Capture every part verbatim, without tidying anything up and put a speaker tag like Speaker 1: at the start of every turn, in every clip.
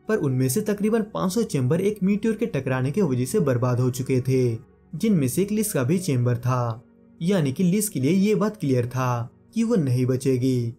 Speaker 1: पर उनमें से तकरीबन पाँच सौ चेंबर एक मीटियोर के टकराने की वजह से बर्बाद हो चुके थे, जिनमें से एक लिस का भी चेंबर था। यानी कि लिस के लिए ये बात क्लियर था कि वो नहीं बचेगी।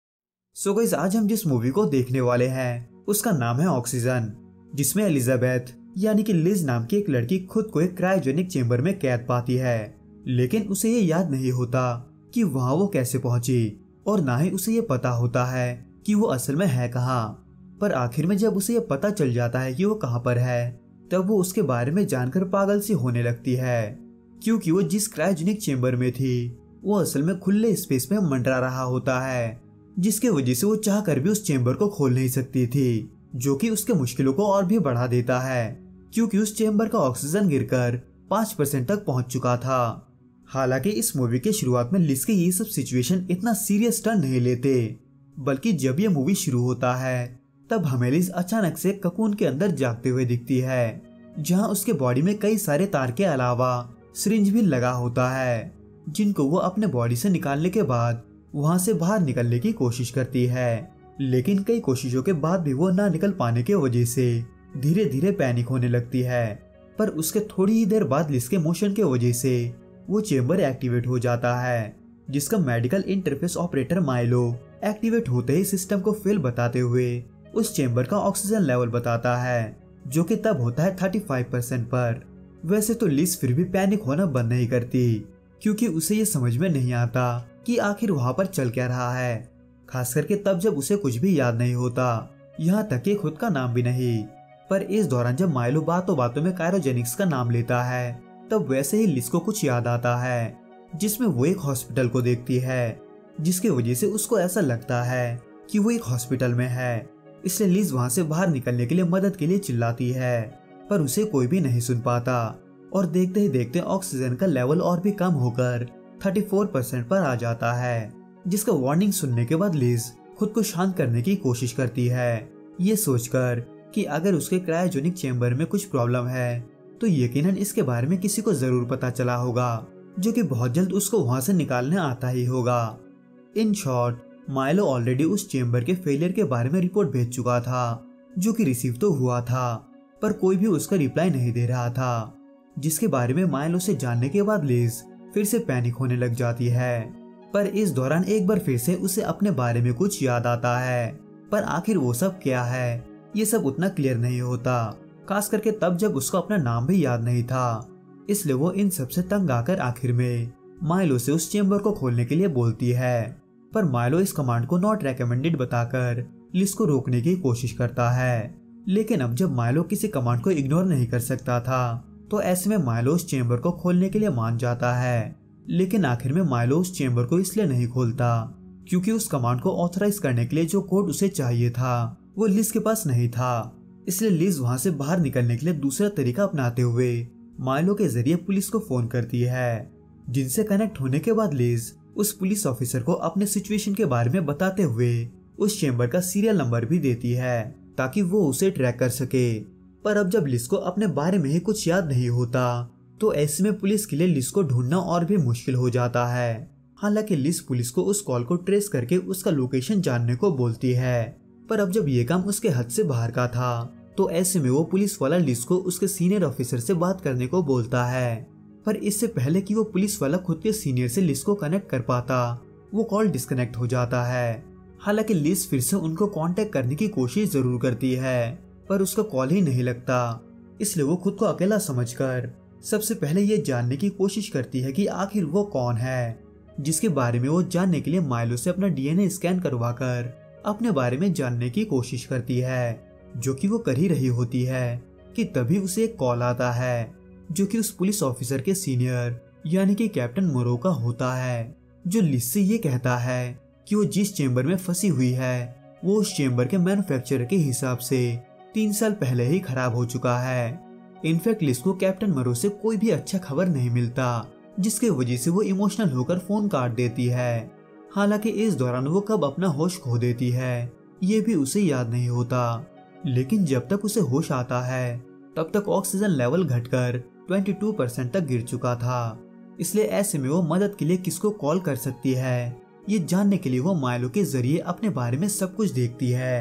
Speaker 1: सो गाइस, आज हम जिस मूवी को देखने वाले हैं उसका नाम है ऑक्सीजन, जिसमें एलिजाबेथ यानी कि लिज नाम की एक लड़की खुद को एक क्रायोजेनिक चेंबर में कैद पाती है, लेकिन उसे ये याद नहीं होता कि वहां वो कैसे पहुंची, और ना ही उसे ये पता होता है कि वो असल में है कहाँ। पर आखिर में जब उसे ये पता चल जाता है कि वो कहाँ पर है, तब वो उसके बारे में जानकर पागल सी होने लगती है, क्योंकि वो जिस क्रायोजेनिक चेंबर में थी वो असल में खुले स्पेस में मंडरा रहा होता है, जिसके वजह से वो चाह कर भी उस चेंबर को खोल नहीं सकती थी, जो कि उसके मुश्किलों को और भी बढ़ा देता है, क्योंकि उस चेंबर का ऑक्सीजन गिरकर पाँच परसेंट तक पहुंच चुका था। हालांकि इस मूवी के शुरुआत में लिस के ये सब सिचुएशन इतना सीरियस टर्न नहीं लेते, बल्कि जब ये मूवी शुरू होता है तब हमें लिस अचानक से ककून के अंदर जागते हुए दिखती है, जहां उसके बॉडी में कई सारे तार के अलावा सिरिंज भी लगा होता है, जिनको वो अपने बॉडी से निकालने के बाद वहां से बाहर निकलने की कोशिश करती है। लेकिन कई कोशिशों के बाद भी वो ना निकल पाने की वजह से धीरे धीरे पैनिक होने लगती है। पर उसके थोड़ी ही देर बाद लिस के मोशन के वजह से वो चेंबर एक्टिवेट हो जाता है, जिसका medical interface operator Milo activate होते ही सिस्टम को फेल बताते हुए उस चेंबर का ऑक्सीजन लेवल बताता है, जो कि तब होता है पैंतीस परसेंट पर। वैसे तो लिस फिर भी पैनिक होना बंद नहीं करती, क्योंकि उसे ये समझ में नहीं आता कि आखिर वहां पर चल क्या रहा है, खास करके तब जब उसे कुछ भी याद नहीं होता, यहाँ तक कि खुद का नाम भी नहीं। पर इस दौरान जब माइलो बातों बातों में क्रायोजेनिक्स का नाम लेता है, तब वैसे ही लिस को कुछ याद आता है, जिसमें वो एक हॉस्पिटल को देखती है, जिसकी वजह से उसको ऐसा लगता है कि वो एक हॉस्पिटल में है। इसलिए लिस वहां से बाहर निकलने के लिए मदद के लिए चिल्लाती है, पर उसे कोई भी नहीं सुन पाता, और देखते ही देखते ऑक्सीजन का लेवल और भी कम होकर चौंतीस परसेंट पर आ जाता है, जिसका वार्निंग सुनने के बाद लिस खुद को शांत करने की कोशिश करती है, ये सोचकर कि अगर उसके क्रायोजेनिक चेंबर में कुछ प्रॉब्लम है तो यकीनन इसके बारे में किसी को जरूर पता चला होगा, जो कि बहुत जल्द उसको वहां से निकालने आता ही होगा। इन शॉर्ट, माइलो ऑलरेडी उस चेंबर के फेलियर के बारे में रिपोर्ट भेज चुका था, जो कि रिसीव तो हुआ था, पर कोई भी उसका रिप्लाई नहीं दे रहा था, जिसके बारे में माइलो से जानने के बाद लिस फिर से पैनिक होने लग जाती है। पर इस दौरान एक बार फिर से उसे अपने बारे में कुछ याद आता है, पर आखिर वो सब क्या है ये सब उतना क्लियर नहीं होता, खास करके तब जब उसको अपना नाम भी याद नहीं था। इसलिए वो इन सब से तंग आकर आखिर में माइलो से उस चेंबर को खोलने के लिए बोलती है, पर माइलो इस कमांड को नॉट रेकमेंडेड बताकर लिस को रोकने की कोशिश करता है। लेकिन अब जब माइलो किसी कमांड को इग्नोर नहीं कर सकता था, तो ऐसे में माइलो उस चेंबर को खोलने के लिए मान जाता है। लेकिन आखिर में माइलो उस चेंबर को इसलिए नहीं खोलता क्योंकि उस कमांड को ऑथराइज करने के लिए जो कोड उसे चाहिए था वो लिस के पास नहीं था। इसलिए लिस वहां से बाहर निकलने के लिए दूसरा तरीका अपनाते हुए माइलो के जरिए पुलिस को फोन करती है, जिनसे कनेक्ट होने के बाद लिस उस पुलिस ऑफिसर को अपने सिचुएशन के बारे में बताते हुए उस चेंबर का सीरियल नंबर भी देती है, ताकि वो उसे ट्रैक कर सके। पर अब जब लिस को अपने बारे में ही कुछ याद नहीं होता, तो ऐसे में पुलिस के लिए लिस को ढूंढना और भी मुश्किल हो जाता है। हालांकि लिस पुलिस को उस कॉल को ट्रेस करके उसका लोकेशन जानने को बोलती है, पर अब जब ये काम उसके हद से बाहर का था, तो ऐसे में वो पुलिस वाला लिस को उसके सीनियर ऑफिसर से बात करने को बोलता है। पर इससे पहले कि वो पुलिस वाला खुद के सीनियर से लिस को कनेक्ट कर पाता, वो कॉल डिस्कनेक्ट हो जाता है। हालांकि लिस फिर से उनको कांटेक्ट करने की कोशिश जरूर करती है, पर उसका कॉल ही नहीं लगता। इसलिए वो खुद को अकेला समझकर सबसे पहले ये जानने की कोशिश करती है कि आखिर वो कौन है, जिसके बारे में वो जानने के लिए माइलो से अपना डीएनए स्कैन करवाकर अपने बारे में जानने की कोशिश करती है, जो कि वो कर ही रही होती है कि तभी उसे एक कॉल आता है, जो कि उस पुलिस ऑफिसर के सीनियर यानी कि कैप्टन मोरो का होता है, जो लिस से ये कहता है कि वो जिस चेंबर में फंसी हुई है वो उस चेंबर के मैन्युफैक्चरर के हिसाब से तीन साल पहले ही खराब हो चुका है। इनफैक्ट लिस को कैप्टन मोरो से कोई भी अच्छा खबर नहीं मिलता, जिसके वजह से वो इमोशनल होकर फोन काट देती है। हालांकि इस दौरान वो कब अपना होश खो देती है ये भी उसे याद नहीं होता, लेकिन जब तक उसे होश आता है तब तक ऑक्सीजन लेवल घटकर बाईस परसेंट तक गिर चुका था। इसलिए ऐसे में वो मदद के लिए किसको कॉल कर सकती है ये जानने के लिए वो माइलो के जरिए अपने बारे में सब कुछ देखती है।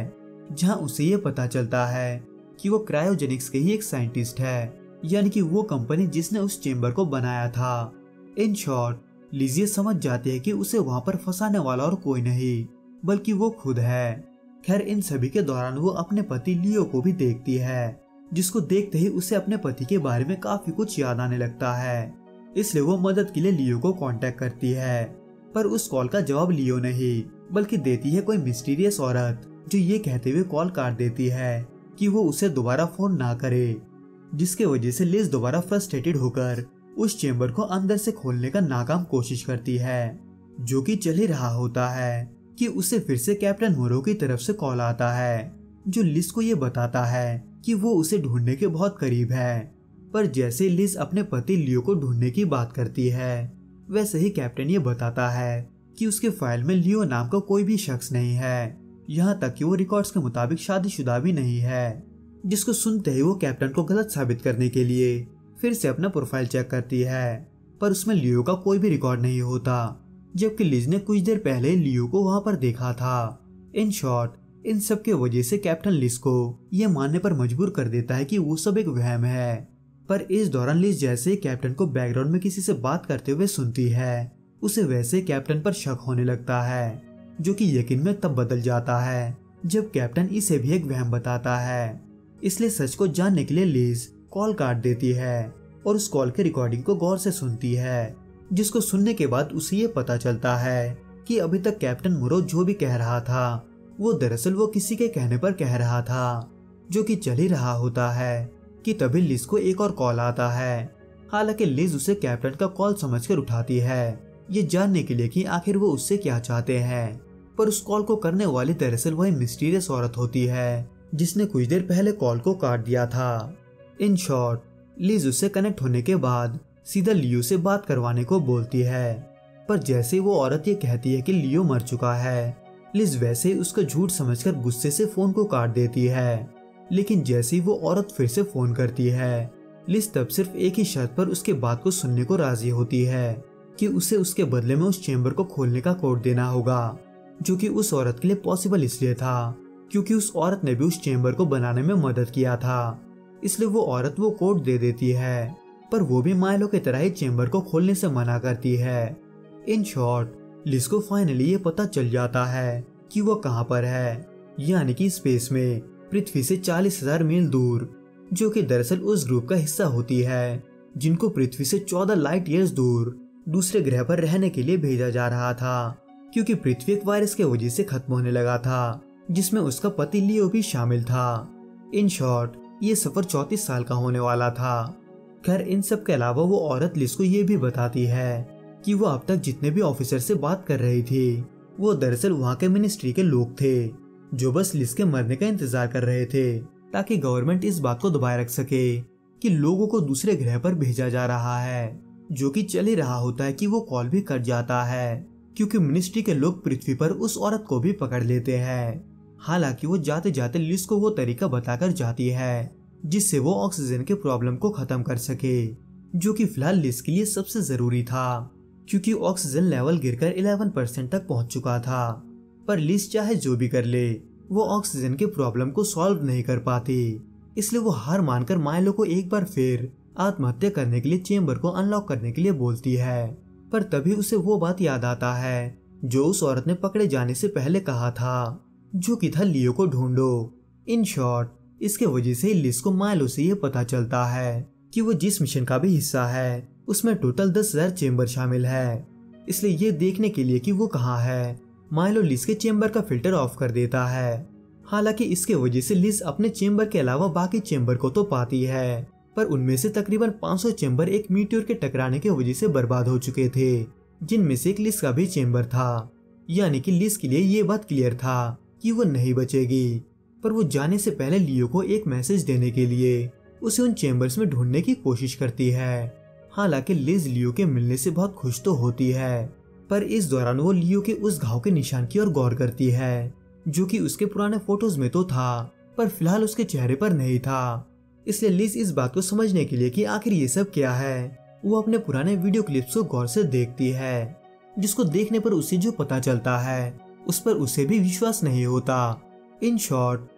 Speaker 1: जहां उसे ये पता चलता है कि वो क्रायोजेनिक्स के ही एक साइंटिस्ट है, यानी कि वो कंपनी जिसने उस चेंबर को बनाया था। इन शॉर्ट, लिज ये समझ जाती है कि उसे वहां पर फंसाने वाला और कोई नहीं बल्कि वो खुद है। खैर, इन सभी के दौरान वो अपने पति लियो को भी देखती है, जिसको देखते ही उसे अपने पति के बारे में काफी कुछ याद आने लगता है। इसलिए वो मदद के लिए लियो को कांटेक्ट करती है, पर उस कॉल का जवाब लियो नहीं बल्कि देती है कोई मिस्टीरियस औरत, जो ये कहते हुए कॉल काट देती है कि वो उसे दोबारा फोन ना करे, जिसके वजह से लिज दोबारा फ्रस्ट्रेटेड होकर उस चेंबर को अंदर से खोलने का नाकाम कोशिश करती है। जो कि चल ही रहा होता है कि उसे फिर से कैप्टन मोरो की तरफ से कॉल आता है, जो लिज को ये बताता है कि वो उसे ढूंढने के बहुत करीब है। पर जैसे लिज अपने पति लियो को ढूंढने की बात करती है, वैसे ही कैप्टन ये बताता है कि उसके फाइल में लियो नाम का कोई भी शख्स नहीं है, यहाँ तक कि वो रिकॉर्ड्स के मुताबिक शादीशुदा भी नहीं है। जिसको सुनते ही वो कैप्टन को गलत साबित करने के लिए फिर से अपना प्रोफाइल चेक करती है, पर उसमें लियो का कोई भी रिकॉर्ड नहीं होता, जबकि लिज ने कुछ देर पहले लियो को वहां पर देखा था। इन शॉर्ट, इन सब के वजह से कैप्टन लिज को ये मानने पर मजबूर कर देता है कि वो सब एक वहम है। पर इस दौरान लिज जैसे ही कैप्टन को बैकग्राउंड में किसी से बात करते हुए सुनती है, उसे वैसे कैप्टन पर शक होने लगता है, जो कि यकीन में तब बदल जाता है जब कैप्टन इसे भी एक वहम बताता है। इसलिए सच को जानने के लिए लिज कॉल काट देती है और उस कॉल के रिकॉर्डिंग को गौर से सुनती है, जिसको सुनने के बाद उसे ये पता चलता है कि अभी तक कैप्टन मोरो जो भी कह रहा था वो दरअसल वो किसी के कहने पर कह रहा था, जो कि चल ही रहा होता है कि तभी लिज को एक और कॉल आता है। हालांकि लिज उसे कैप्टन का कॉल समझकर उठाती है, ये जानने के लिए कि आखिर वो उससे क्या चाहते हैं। पर उस कॉल को करने वाली दरअसल वही मिस्टीरियस औरत होती है जिसने कुछ देर पहले कॉल को काट दिया था। इन शॉर्ट, लिज उससे कनेक्ट होने के बाद सीधा लियो से बात करवाने को बोलती है, पर जैसे वो औरत ये कहती है कि लियो मर चुका है, लिज वैसे ही उसको झूठ समझकर गुस्से से फोन को काट देती है। लेकिन जैसे ही वो औरत फिर से फोन करती है, लिज तब सिर्फ एक ही शर्त पर उसके बात को सुनने को राजी होती है कि उसे उसके बदले में उस चेंबर को खोलने का कोड देना होगा, जो कि उस औरत के लिए पॉसिबल इसलिए था क्योंकि उस औरत ने भी उस चेंबर को बनाने में मदद किया था। इसलिए वो औरत वो कोड दे देती है, पर वो भी माइलो की तरह ही चेंबर को खोलने से मना करती है। इन शॉर्ट, लिज को फाइनली ये पता चल जाता है कि वो कहाँ पर है, यानी कि स्पेस में पृथ्वी से चालीस हजार मील दूर, जो कि दरअसल उस ग्रुप का हिस्सा होती है जिनको पृथ्वी से चौदह लाइट ईयर्स दूर दूसरे ग्रह पर रहने के लिए भेजा जा रहा था, क्योंकि पृथ्वी एक वायरस के वजह से खत्म होने लगा था, जिसमें उसका पति लियो भी शामिल था। इन शॉर्ट, ये सफर चौंतीस साल का होने वाला था। खैर, इन सब के अलावा वो औरत लिज को ये भी बताती है कि वो अब तक जितने भी ऑफिसर से बात कर रही थी वो दरअसल वहाँ के मिनिस्ट्री के लोग थे, जो बस लिज के मरने का इंतजार कर रहे थे ताकि गवर्नमेंट इस बात को दबाए रख सके कि लोगों को दूसरे ग्रह पर भेजा जा रहा है। जो कि चल ही रहा होता है कि वो कॉल भी कट जाता है क्योंकि मिनिस्ट्री के लोग पृथ्वी पर उस औरत को भी पकड़ लेते हैं। हालांकि वो जाते जाते लिज को वो तरीका बताकर जाती है जिससे वो ऑक्सीजन के प्रॉब्लम को खत्म कर सके, जो कि फिलहाल लिज के लिए सबसे जरूरी था क्योंकि ऑक्सीजन लेवल गिरकर ग्यारह परसेंट तक पहुंच चुका था। पर लिज चाहे जो भी कर ले, वो ऑक्सीजन के प्रॉब्लम को सॉल्व नहीं कर पाती। इसलिए वो हार मानकर माइलो को एक बार फिर आत्महत्या करने के लिए चेंबर को अनलॉक करने के लिए बोलती है। पर तभी उसे वो बात याद आता है जो उस औरत ने पकड़े जाने से पहले कहा था, जो कि था लियो को ढूंढो। इन शॉर्ट, इसके वजह से लिज को माइलो से ये पता चलता है कि वो जिस मिशन का भी हिस्सा है उसमें टोटल दस हजार चेंबर शामिल है। इसलिए ये देखने के लिए कि वो कहाँ है, माइलो लिज के चेंबर का फिल्टर ऑफ कर देता है। हालांकि इसके वजह से लिज अपने चेंबर के अलावा बाकी चेंबर को तो पाती है, पर उनमें से तकरीबन पाँच सौ चेंबर एक मीटियोर के टकराने की वजह से बर्बाद हो चुके थे, जिनमें से एक लिज का भी चेंबर था। यानी कि लिज के लिए ये बात क्लियर था कि वो नहीं बचेगी। पर वो जाने से पहले लियो को एक मैसेज देने के लिए उसे उन चेंबर्स में ढूंढने की कोशिश करती है। हालांकि लिज लियो के मिलने से बहुत खुश तो होती है, पर इस दौरान वो लियो के उस घाव के निशान की ओर गौर करती है, जो कि उसके पुराने फोटोज में तो था पर फिलहाल उसके चेहरे पर नहीं था। इसलिए लिज इस बात को समझने के लिए कि आखिर ये सब क्या है, वो अपने पुराने वीडियो क्लिप्स को गौर से देखती है, जिसको देखने पर उसे जो पता चलता है उस पर उसे भी विश्वास नहीं होता। इन शॉर्ट,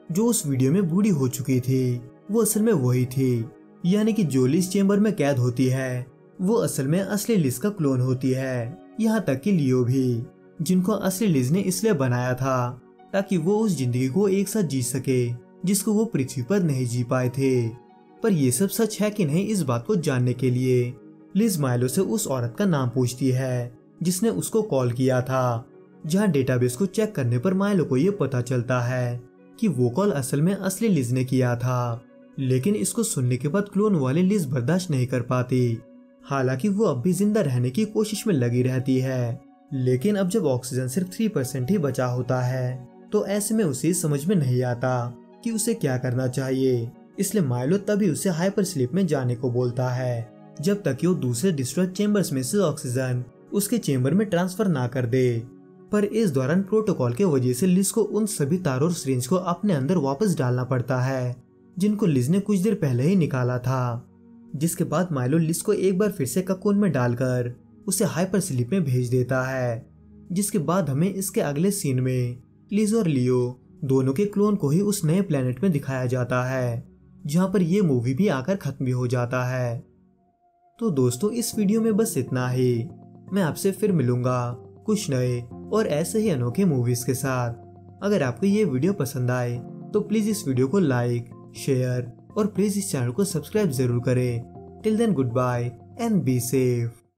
Speaker 1: जो उस वीडियो में बूढ़ी हो चुकी थी वो असल में वही थी, यानी कि जो लिस चेम्बर में कैद होती है वो असल में असली लिस का क्लोन होती है। यहाँ तक कि लियो भी, जिनको असली लिस ने इसलिए बनाया था ताकि वो उस जिंदगी को एक साथ जी सके जिसको वो पृथ्वी पर नहीं जी पाए थे। पर ये सब सच है कि नहीं, इस बात को जानने के लिए लिज माइलो से उस औरत का नाम पूछती है जिसने उसको कॉल किया था। जहाँ डेटाबेस को चेक करने पर माइलो को ये पता चलता है कि वो कॉल असल में असली लिज ने किया था, लेकिन इसको सुनने के बाद क्लोन वाली लिज बर्दाश्त नहीं कर पाती। हालांकि वो अब भी जिंदा रहने की कोशिश में लगी रहती है, लेकिन अब जब ऑक्सीजन सिर्फ थ्री परसेंट ही बचा होता है तो ऐसे में उसे समझ में नहीं आता कि उसे क्या करना चाहिए। इसलिए माइलो तभी उसे हाइपर स्लीप में जाने को बोलता है जब तक कि वो दूसरे डिस्ट्रॉयड चेम्बर्स में से ऑक्सीजन उसके चेम्बर में ट्रांसफर ना कर दे। पर इस दौरान प्रोटोकॉल के वजह से लिज को उन सभी तारों और सिरिंज को अपने अंदर वापस डालना पड़ता है जिनको लिज ने कुछ देर पहले ही निकाला था। जिसके बाद माइलो लिज को एक बार फिर से ककून में डालकर उसे हाइपर स्लीप में भेज देता है। जिसके बाद हमें इसके अगले सीन में लिज और लियो दोनों के क्लोन को ही उस नए प्लेनेट में दिखाया जाता है, जहाँ पर ये मूवी भी आकर खत्म भी हो जाता है। तो दोस्तों इस वीडियो में बस इतना ही। मैं आपसे फिर मिलूंगा कुछ नए और ऐसे ही अनोखे मूवीज के साथ। अगर आपको ये वीडियो पसंद आए तो प्लीज इस वीडियो को लाइक, शेयर और प्लीज इस चैनल को सब्सक्राइब जरूर करें। Till then good bye and be safe.